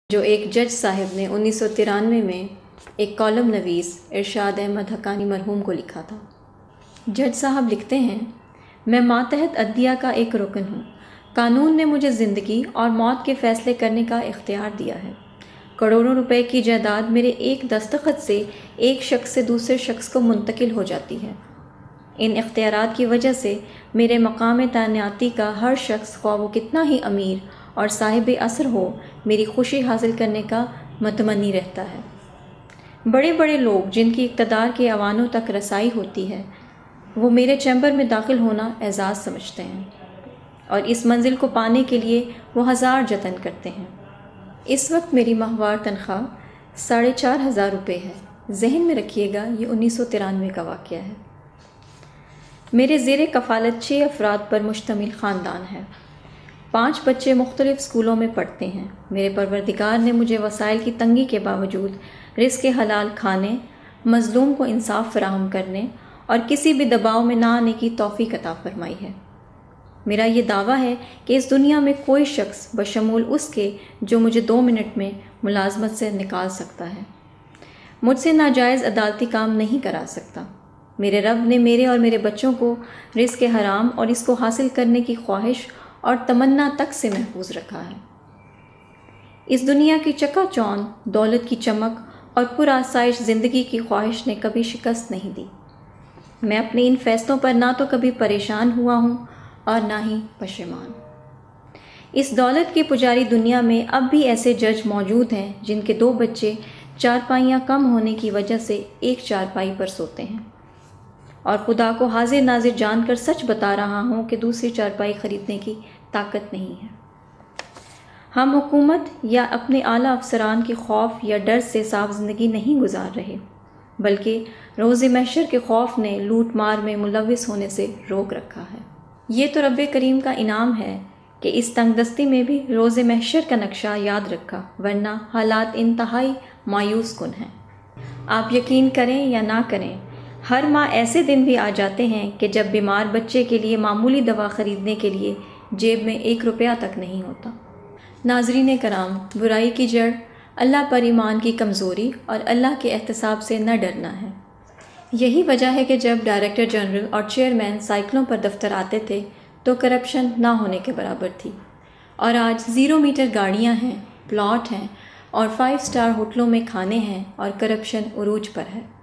جو ایک جج صاحب نے 1993 میں ایک کالم نویس ارشاد احمد حقانی مرحوم کو لکھا تھا۔ جج صاحب لکھتے ہیں، میں ماتحت عدلیہ کا ایک رکن ہوں۔ قانون نے مجھے زندگی اور موت کے فیصلے کرنے کا اختیار دیا ہے۔ کروڑوں روپے کی جائیداد میرے ایک دستخط سے ایک شخص سے دوسرے شخص کو منتقل ہو جاتی ہے۔ ان اختیارات کی وجہ سے میرے مقام تعیناتی کا ہر شخص، خواہ وہ کتنا ہی امیر اور صاحب اثر ہو، میری خوشی حاصل کرنے کا متمنی رہتا ہے۔ بڑے بڑے لوگ جن کی اقتدار کے ایوانوں تک رسائی ہوتی ہے، وہ میرے چیمبر میں داخل ہونا اعزاز سمجھتے ہیں، اور اس منزل کو پانے کے لیے وہ ہزار جتن کرتے ہیں۔ اس وقت میری ماہوار تنخواہ 4,500 روپے ہے۔ ذہن میں رکھیے گا، یہ 1993 کا واقعہ ہے۔ میرے زیر کفالت 6 افراد پر مشتمل خاندان ہے۔ 5 بچے مختلف اسکولوں میں پڑھتے ہیں۔ میرے پروردگار نے مجھے وسائل کی تنگی کے باوجود رزق حلال کھانے، مظلوم کو انصاف فراہم کرنے اور کسی بھی دباؤ میں نہ آنے کی توفیق عطا فرمائی ہے۔ میرا یہ دعویٰ ہے کہ اس دنیا میں کوئی شخص بشمول اس کے جو مجھے 2 منٹ میں ملازمت سے نکال سکتا ہے، مجھ سے ناجائز عدالتی کام نہیں کرا سکتا۔ میرے رب نے میرے اور میرے بچوں کو رزق حرام اور اس کو حاصل کرنے کی خواہش اور تمنا تک سے محفوظ رکھا ہے۔ اس دنیا کی چکا چوند دولت کی چمک اور پرآسائش زندگی کی خواہش نے کبھی شکست نہیں دی۔ میں اپنے ان فیصلوں پر نہ تو کبھی پریشان ہوا ہوں اور نہ ہی پشیمان۔ اس دولت کی پجاری دنیا میں اب بھی ایسے جج موجود ہیں جن کے 2 بچے چارپائیاں کم ہونے کی وجہ سے ایک چارپائی پر سوتے ہیں، اور خدا کو حاضر ناظر جان کر سچ بتا رہا ہوں کہ دوسری چارپائی خریدنے کی طاقت نہیں ہے۔ ہم حکومت یا اپنے اعلیٰ افسران کے خوف یا ڈر سے صاف زندگی نہیں گزار رہے، بلکہ روز محشر کے خوف نے لوٹ مار میں ملوث ہونے سے روک رکھا ہے۔ یہ تو رب کریم کا انعام ہے کہ اس تنگ دستی میں بھی روز محشر کا نقشہ یاد رکھا، ورنہ حالات انتہائی مایوس کن ہیں۔ آپ یقین کریں یا نہ کریں، ہر ماہ ایسے دن بھی آ جاتے ہیں کہ جب بیمار بچے کے لیے معمولی دوا خریدنے کے لیے جیب میں 1 روپیہ تک نہیں ہوتا۔ ناظرین کرام، برائی کی جڑ اللہ پر ایمان کی کمزوری اور اللہ کے احتساب سے نہ ڈرنا ہے۔ یہی وجہ ہے کہ جب ڈائریکٹر جنرل اور چیئرمین سائیکلوں پر دفتر آتے تھے تو کرپشن نہ ہونے کے برابر تھی، اور آج 0 میٹر گاڑیاں ہیں، پلاٹ ہیں اور 5 اسٹار ہوٹلوں میں کھانے ہیں اور کرپشن عروج پر ہے۔